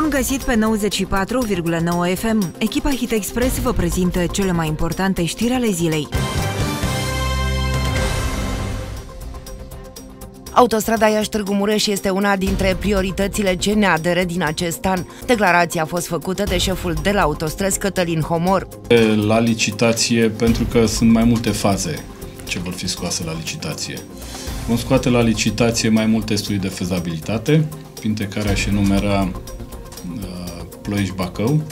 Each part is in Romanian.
Bun găsit pe 94,9 FM. Echipa Hit Express vă prezintă cele mai importante știri ale zilei. Autostrada Iași-Târgu Mureș este una dintre prioritățile CNADR din acest an. Declarația a fost făcută de șeful de la Autostrăzi, Cătălin Homor. La licitație, pentru că sunt mai multe faze ce vor fi scoase la licitație. Vom scoate la licitație mai multe studii de fezabilitate, printre care aș enumera Ploiești-Bacău,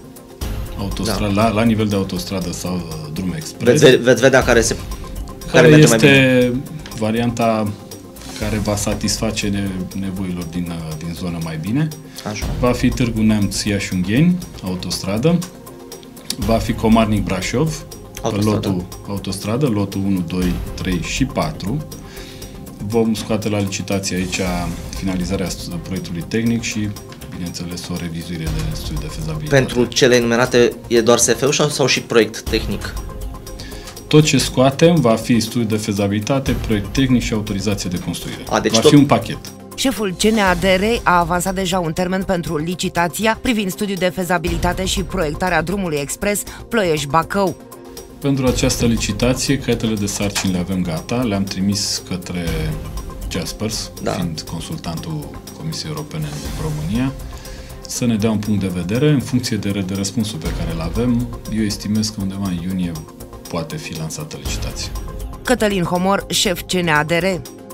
la nivel de autostradă sau drum expres. Veți vedea care este mai bine. Varianta care va satisface nevoilor din zonă mai bine. Așa. Va fi Târgu Neamț-Iași-Ungheni, autostradă. Va fi Comarnic-Brașov, autostradă, lotul 1, 2, 3 și 4. Vom scoate la licitație aici finalizarea proiectului tehnic și, bineînțeles, o revizuire de studii de fezabilitate. Pentru cele enumerate e doar SF-ul sau și proiect tehnic? Tot ce scoatem va fi studiu de fezabilitate, proiect tehnic și autorizație de construire. Deci va fi un pachet. Șeful CNADR a avansat deja un termen pentru licitația privind studiul de fezabilitate și proiectarea drumului expres Ploiești-Bacău. Pentru această licitație, caietele de sarcini le avem gata, le-am trimis către Jaspers, fiind consultantul Comisiei Europene în România, să ne dea un punct de vedere. În funcție de răspunsul pe care îl avem, eu estimez că undeva în iunie poate fi lansată licitația. Cătălin Homor, șef CNADR.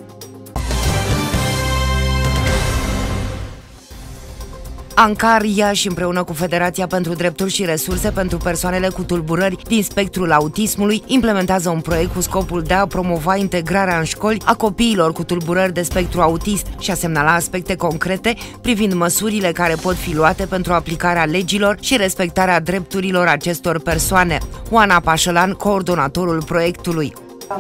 Ancar Iași, împreună cu Federația pentru Drepturi și Resurse pentru persoanele cu tulburări din spectrul autismului, implementează un proiect cu scopul de a promova integrarea în școli a copiilor cu tulburări de spectru autist și a semnala aspecte concrete privind măsurile care pot fi luate pentru aplicarea legilor și respectarea drepturilor acestor persoane. Oana Pașălan, coordonatorul proiectului.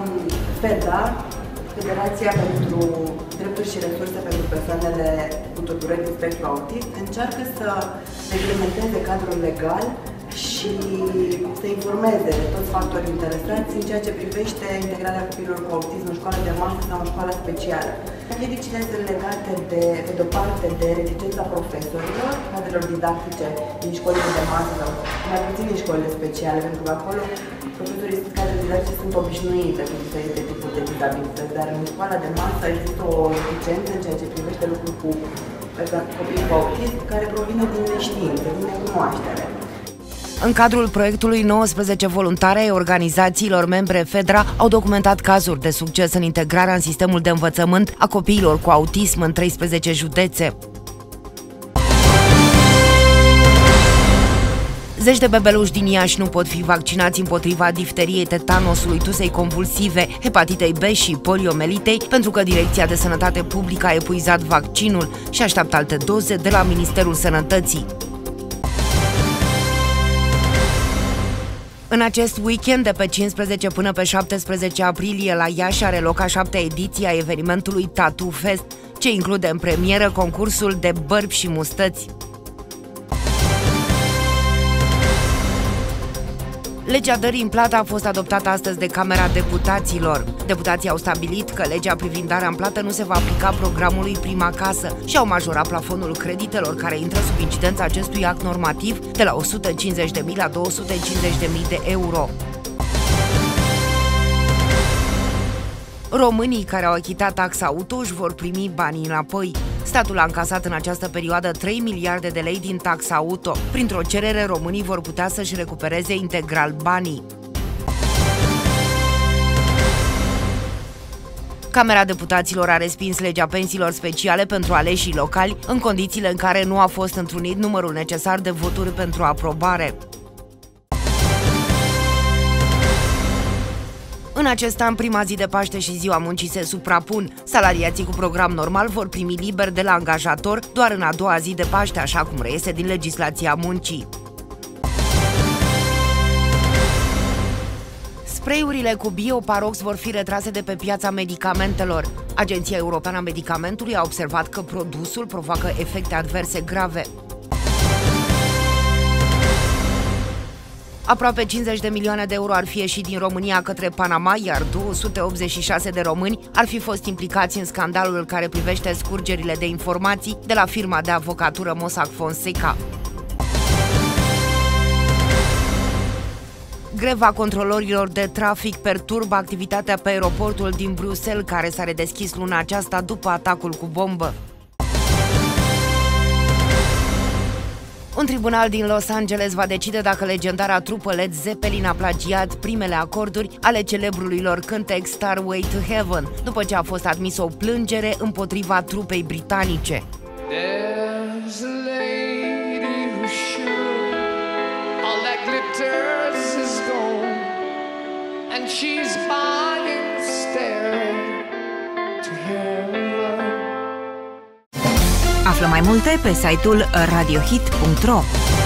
Federația pentru Drepturi și Resurse pentru persoanele cu tulburări de spectru autist încearcă să reglementeze cadrul legal și să informeze toți factorii interesați în ceea ce privește integrarea copiilor cu autism în școală de masă sau în școală specială. Piedicile sunt legate pe de-o parte de reticența profesorilor, cadrelor didactice din școlile de masă sau mai puțin din școlile speciale, pentru că acolo profesorii cadre didactice sunt obișnuite cu diferite tipuri de dizabilități, dar în școala de masă există o reticență în ceea ce privește lucruri cu copiii cu autism care provine din neștiință, din necunoaștere. În cadrul proiectului, 19 voluntari ai organizațiilor membre FEDRA au documentat cazuri de succes în integrarea în sistemul de învățământ a copiilor cu autism în 13 județe. Zeci de bebeluși din Iași nu pot fi vaccinați împotriva difteriei, tetanosului, tusei convulsive, hepatitei B și poliomelitei, pentru că Direcția de Sănătate Publică a epuizat vaccinul și așteaptă alte doze de la Ministerul Sănătății. În acest weekend, de pe 15 până pe 17 aprilie, la Iași are loc a 7-a ediție a evenimentului Tattoo Fest, ce include în premieră concursul de bărbi și mustăți. Legea dării în plată a fost adoptată astăzi de Camera Deputaților. Deputații au stabilit că legea privind darea în plată nu se va aplica programului Prima Casă și au majorat plafonul creditelor care intră sub incidența acestui act normativ de la 150.000 la 250.000 de euro. Românii care au achitat taxa auto își vor primi banii înapoi. Statul a încasat în această perioadă 3 miliarde de lei din taxa auto. Printr-o cerere, românii vor putea să-și recupereze integral banii. Camera Deputaților a respins legea pensiilor speciale pentru aleșii locali, în condițiile în care nu a fost întrunit numărul necesar de voturi pentru aprobare. În acest an, prima zi de Paște și Ziua Muncii se suprapun. Salariații cu program normal vor primi liber de la angajator doar în a doua zi de Paște, așa cum reiese din legislația muncii. Spray-urile cu Bioparox vor fi retrase de pe piața medicamentelor. Agenția Europeană a Medicamentului a observat că produsul provoacă efecte adverse grave. Aproape 50 de milioane de euro ar fi ieșit din România către Panama, iar 286 de români ar fi fost implicați în scandalul care privește scurgerile de informații de la firma de avocatură Mossack Fonseca. Greva controlorilor de trafic perturbă activitatea pe aeroportul din Bruxelles, care s-a redeschis luna aceasta după atacul cu bombă. Un tribunal din Los Angeles va decide dacă legendara trupă Led Zeppelin a plagiat primele acorduri ale celebrului lor cântec Stairway to Heaven, după ce a fost admisă o plângere împotriva trupei britanice. Află mai multe pe site-ul radiohit.ro.